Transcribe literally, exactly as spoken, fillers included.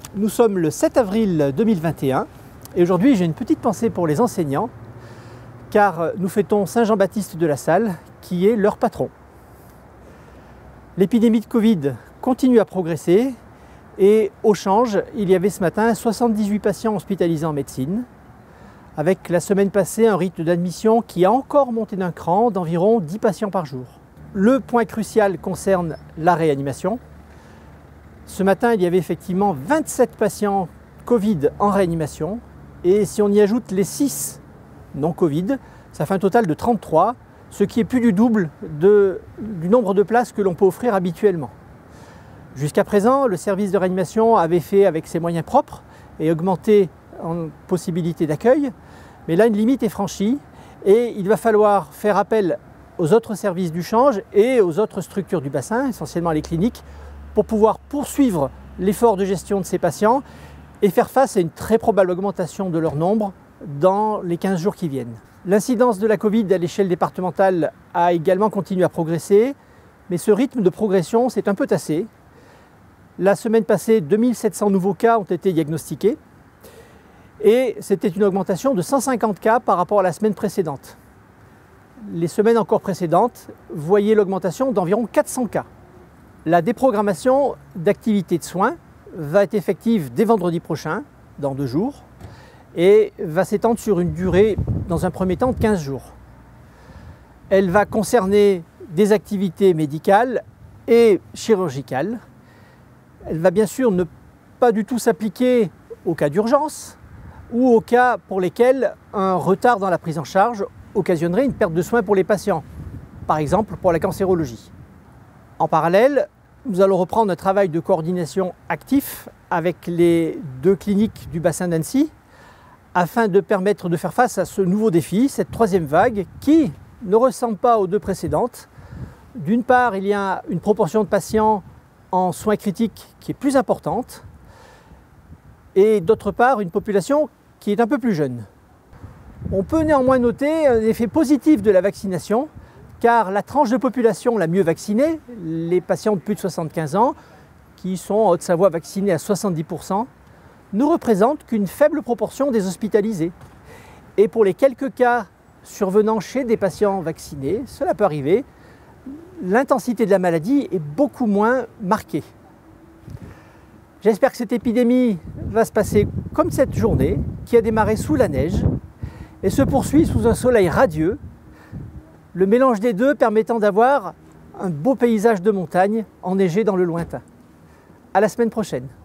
Nous sommes le sept avril deux mille vingt et un et aujourd'hui j'ai une petite pensée pour les enseignants car nous fêtons Saint Jean-Baptiste de la Salle qui est leur patron. L'épidémie de Covid continue à progresser et au change, il y avait ce matin soixante-dix-huit patients hospitalisés en médecine avec la semaine passée un rythme d'admission qui a encore monté d'un cran d'environ dix patients par jour. Le point crucial concerne la réanimation. Ce matin, il y avait effectivement vingt-sept patients Covid en réanimation et si on y ajoute les six non Covid, ça fait un total de trente-trois, ce qui est plus du double de, du nombre de places que l'on peut offrir habituellement. Jusqu'à présent, le service de réanimation avait fait avec ses moyens propres et augmenté en possibilité d'accueil, mais là une limite est franchie et il va falloir faire appel aux autres services du change et aux autres structures du bassin, essentiellement les cliniques, pour pouvoir poursuivre l'effort de gestion de ces patients et faire face à une très probable augmentation de leur nombre dans les quinze jours qui viennent. L'incidence de la Covid à l'échelle départementale a également continué à progresser, mais ce rythme de progression s'est un peu tassé. La semaine passée, deux mille sept cents nouveaux cas ont été diagnostiqués et c'était une augmentation de cent cinquante cas par rapport à la semaine précédente. Les semaines encore précédentes voyaient l'augmentation d'environ quatre cents cas. La déprogrammation d'activités de soins va être effective dès vendredi prochain, dans deux jours, et va s'étendre sur une durée, dans un premier temps, de quinze jours. Elle va concerner des activités médicales et chirurgicales. Elle va bien sûr ne pas du tout s'appliquer aux cas d'urgence ou aux cas pour lesquels un retard dans la prise en charge occasionnerait une perte de soins pour les patients, par exemple pour la cancérologie. En parallèle, nous allons reprendre un travail de coordination actif avec les deux cliniques du bassin d'Annecy afin de permettre de faire face à ce nouveau défi, cette troisième vague qui ne ressemble pas aux deux précédentes. D'une part, il y a une proportion de patients en soins critiques qui est plus importante et d'autre part, une population qui est un peu plus jeune. On peut néanmoins noter un effet positif de la vaccination car la tranche de population la mieux vaccinée, les patients de plus de soixante-quinze ans, qui sont en Haute-Savoie vaccinés à soixante-dix pour cent, ne représentent qu'une faible proportion des hospitalisés. Et pour les quelques cas survenant chez des patients vaccinés, cela peut arriver, l'intensité de la maladie est beaucoup moins marquée. J'espère que cette épidémie va se passer comme cette journée, qui a démarré sous la neige et se poursuit sous un soleil radieux, le mélange des deux permettant d'avoir un beau paysage de montagne enneigé dans le lointain. À la semaine prochaine.